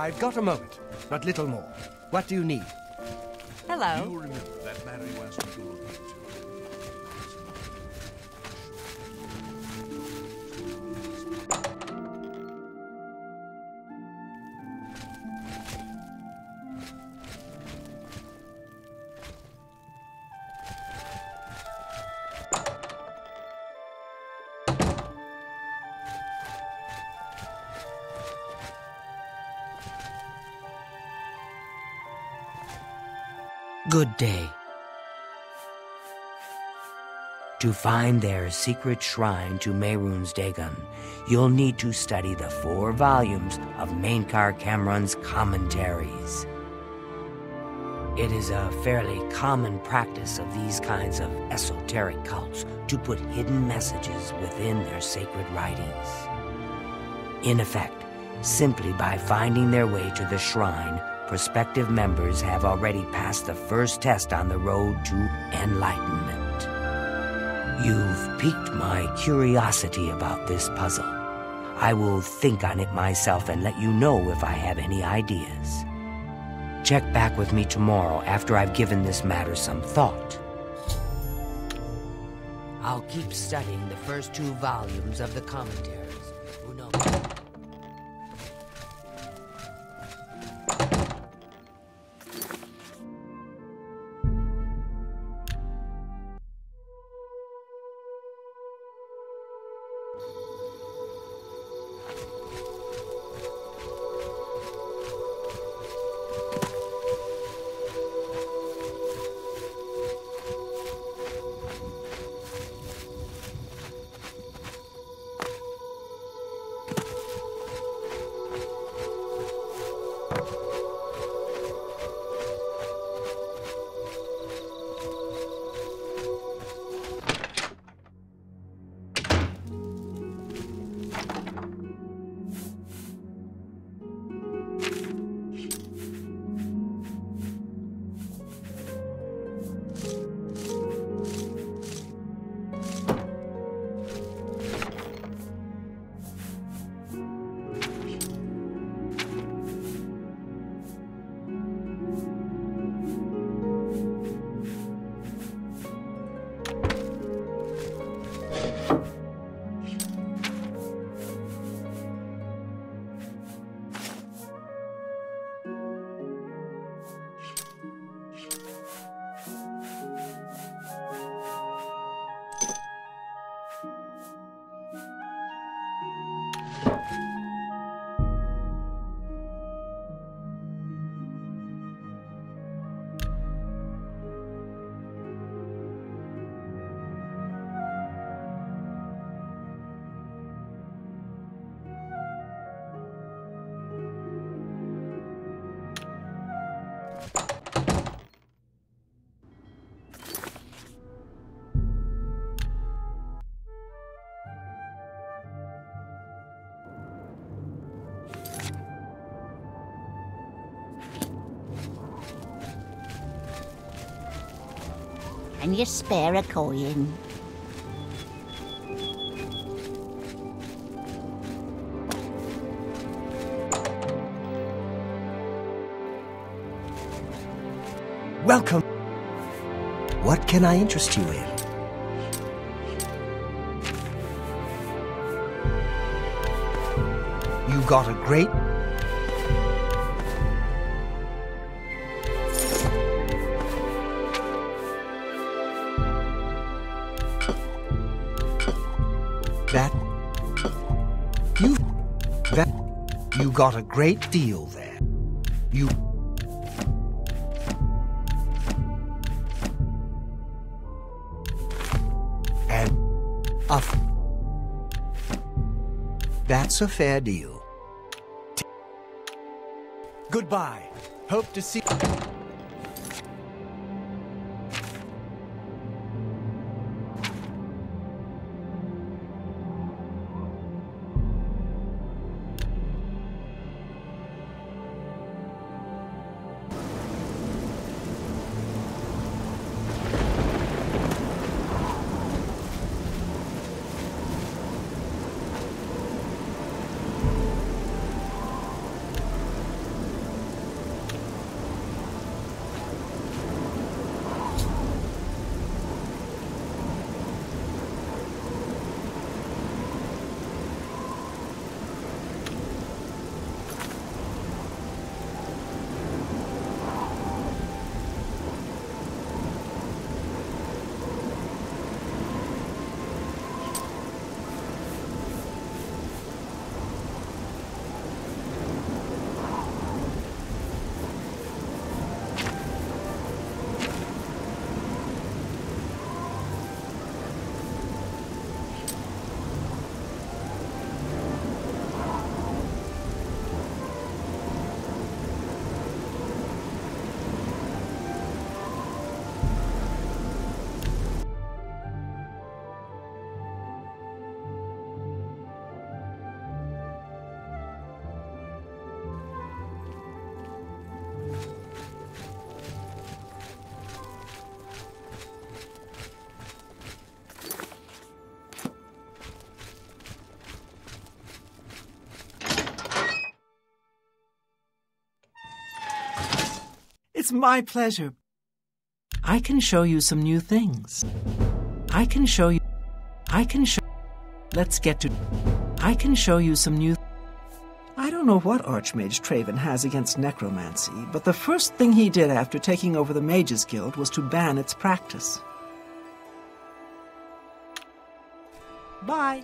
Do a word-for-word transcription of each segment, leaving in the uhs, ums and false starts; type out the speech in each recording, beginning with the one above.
I've got a moment, but little more. What do you need? Hello. You remember that matter you asked me to look into? Good day. To find their secret shrine to Mehrunes Dagon, you'll need to study the four volumes of Mainkar Cameron's commentaries. It is a fairly common practice of these kinds of esoteric cults to put hidden messages within their sacred writings. In effect, simply by finding their way to the shrine, prospective members have already passed the first test on the road to enlightenment. You've piqued my curiosity about this puzzle. I will think on it myself and let you know if I have any ideas. Check back with me tomorrow after I've given this matter some thought. I'll keep studying the first two volumes of the commentaries. Who knows? Can you spare a coin? Welcome. What can I interest you in? You got a great... That... You... That... You got a great deal there. You... And... A... That's a fair deal. Goodbye. Hope to see... It's my pleasure. I can show you some new things. I can show you... I can show... Let's get to... I can show you some new... I don't know what Archmage Traven has against necromancy, but the first thing he did after taking over the Mages Guild was to ban its practice. Bye.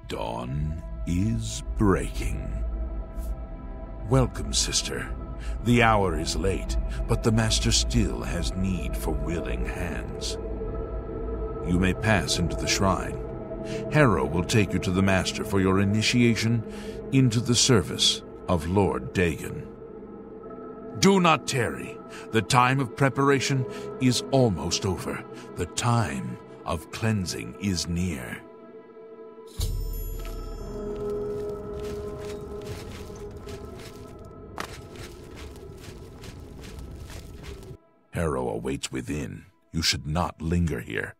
dawn is breaking. Welcome, sister. The hour is late, but the Master still has need for willing hands. You may pass into the shrine. Harrow will take you to the Master for your initiation into the service of Lord Dagon. Do not tarry. The time of preparation is almost over. The time of cleansing is near. Harrow awaits within. You should not linger here.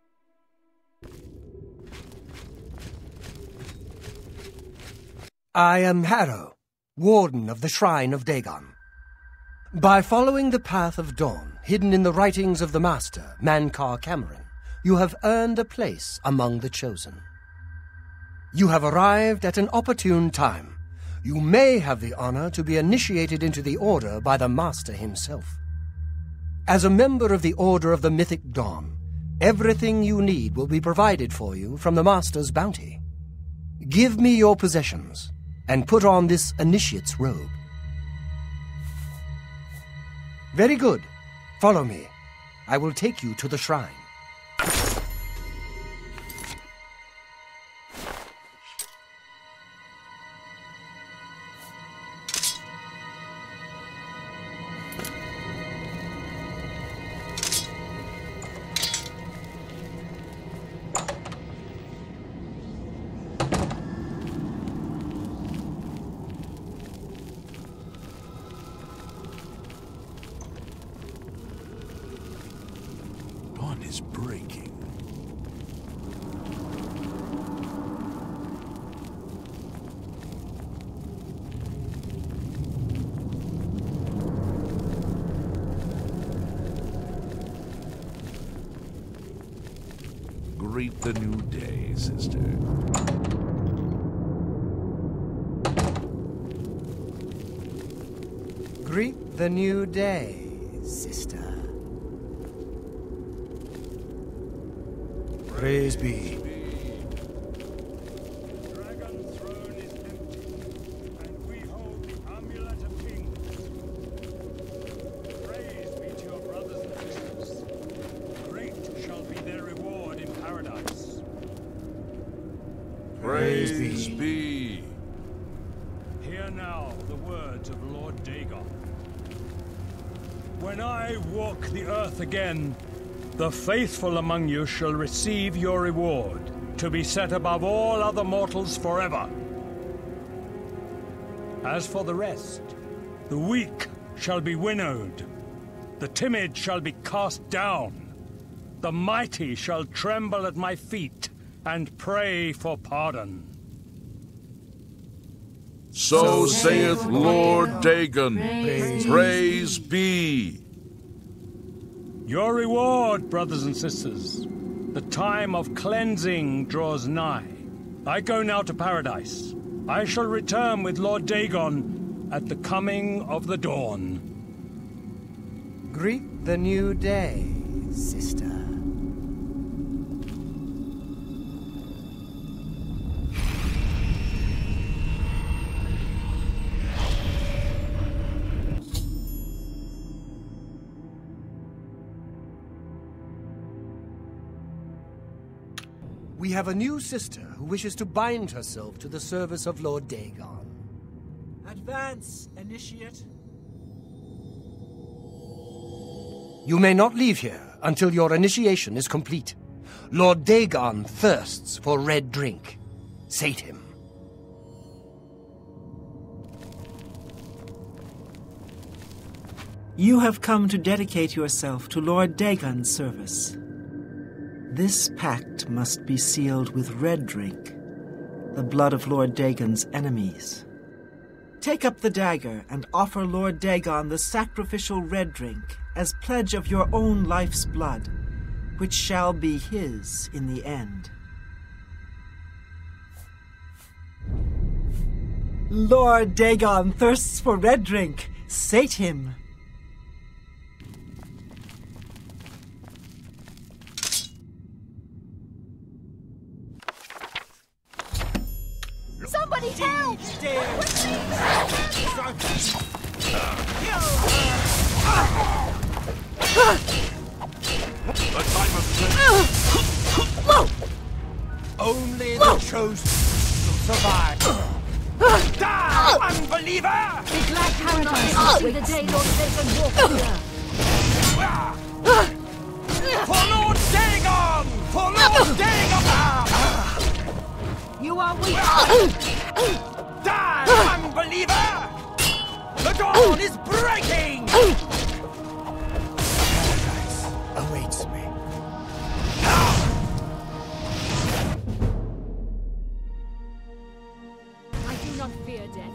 I am Harrow, Warden of the Shrine of Dagon. By following the path of dawn, hidden in the writings of the Master, Mankar Camoran, you have earned a place among the Chosen. You have arrived at an opportune time. You may have the honor to be initiated into the Order by the Master himself. As a member of the Order of the Mythic Dawn, everything you need will be provided for you from the Master's bounty. Give me your possessions, and put on this initiate's robe. Very good. Follow me. I will take you to the shrine. Is breaking. Greet the new day, sister. Greet the new day, sister. Praise be. The dragon's throne is empty, and we hold the amulet of kings. Praise be to your brothers and sisters. Great shall be their reward in paradise. Praise, Praise be. be. Hear now the words of Lord Dagon. When I walk the earth again, the faithful among you shall receive your reward, to be set above all other mortals forever. As for the rest, the weak shall be winnowed, the timid shall be cast down, the mighty shall tremble at my feet and pray for pardon. So, so saith Lord Dagon, praise, praise be. Your reward, brothers and sisters. The time of cleansing draws nigh. I go now to paradise. I shall return with Lord Dagon at the coming of the dawn. Greet the new day, sister. We have a new sister who wishes to bind herself to the service of Lord Dagon. Advance, initiate. You may not leave here until your initiation is complete. Lord Dagon thirsts for red drink. Sate him. You have come to dedicate yourself to Lord Dagon's service. This pact must be sealed with red drink, the blood of Lord Dagon's enemies. Take up the dagger and offer Lord Dagon the sacrificial red drink as pledge of your own life's blood, which shall be his in the end. Lord Dagon thirsts for red drink. Sate him. Somebody help! The time of Only the chosen will survive. Die, unbeliever! Be glad paradise with the day Lord Dagon walked here. For Lord Dagon! For Lord Dagon! You are weak. Die, unbeliever! The dawn is breaking! Paradise awaits me. I do not fear death.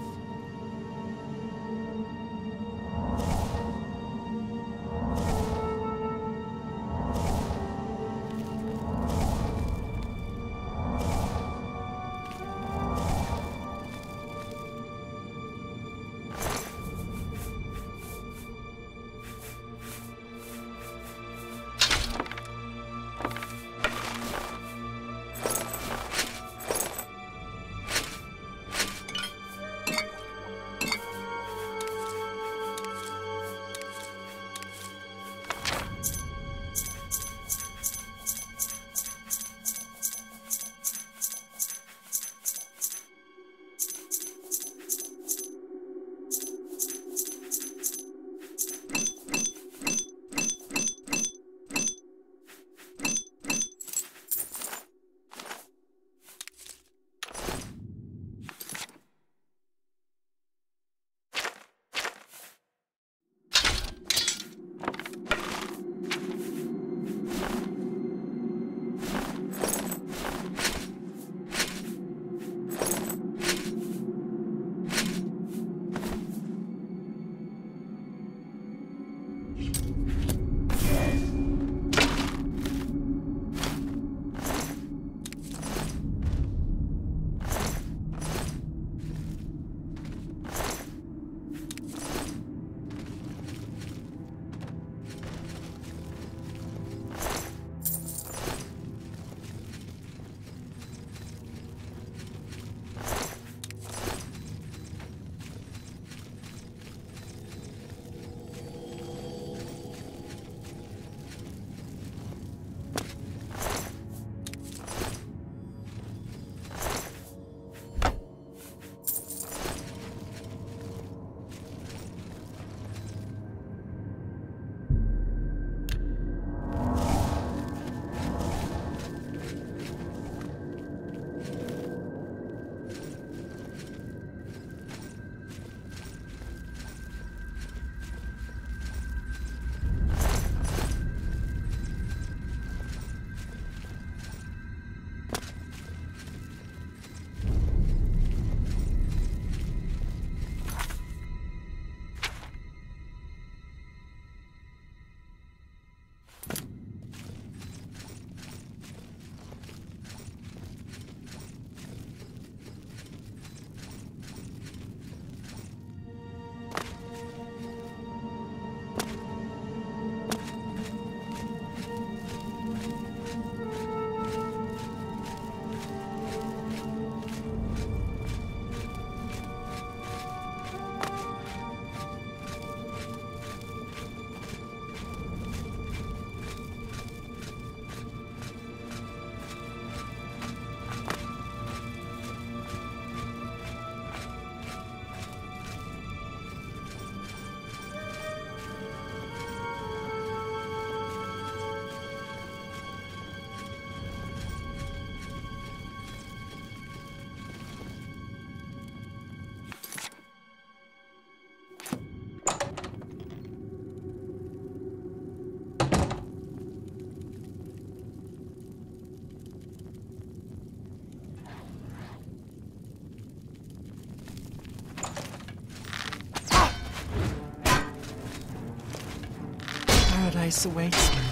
Paradise awaits me.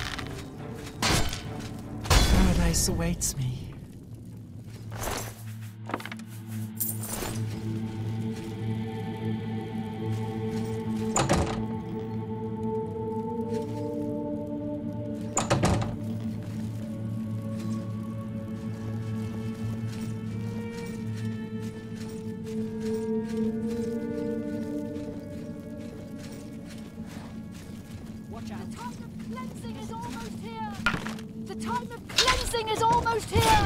Paradise awaits me. cleansing is almost here!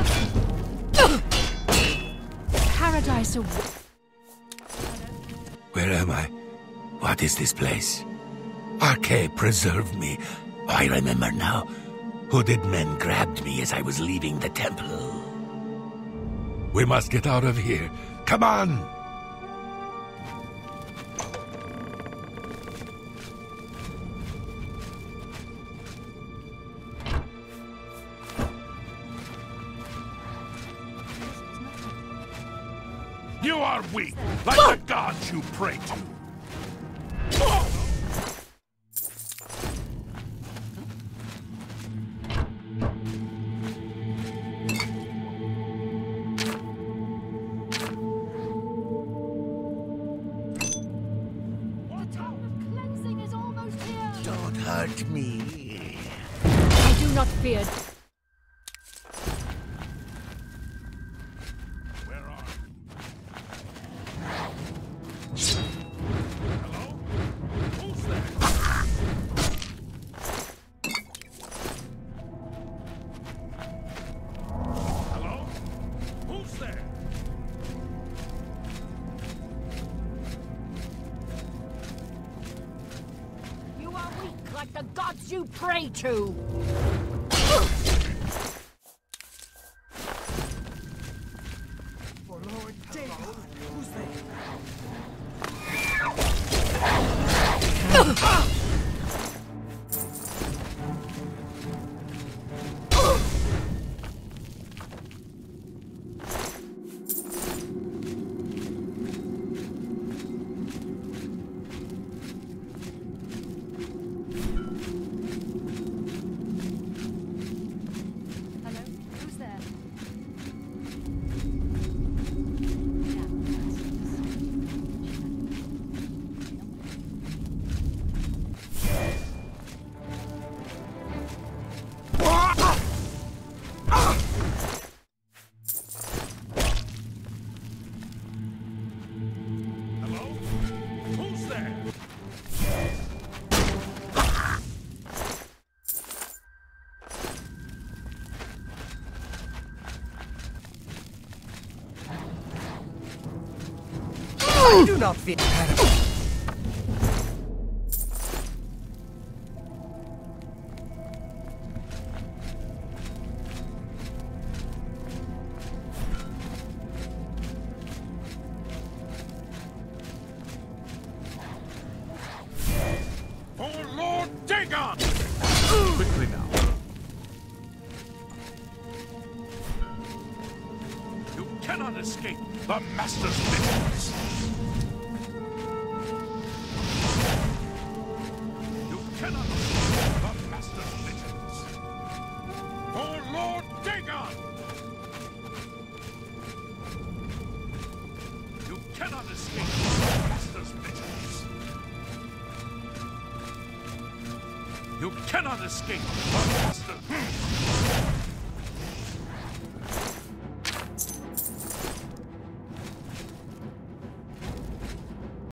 Paradise awaits. Where am I? What is this place? Arkay, preserve me. Oh, I remember now. Hooded men grabbed me as I was leaving the temple. We must get out of here. Come on! You are weak, like the gods you pray to. Cleansing is almost here! Don't hurt me. I do not fear. Like the gods you pray to! For Lord Dagon, who's there? I do not fear Harrow. For Lord Dagon! Quickly now. You cannot escape the Master's vigilance. You cannot escape the Master's vigilance. For Lord Dagon! You cannot escape the Master's vigilance. You cannot escape the Master's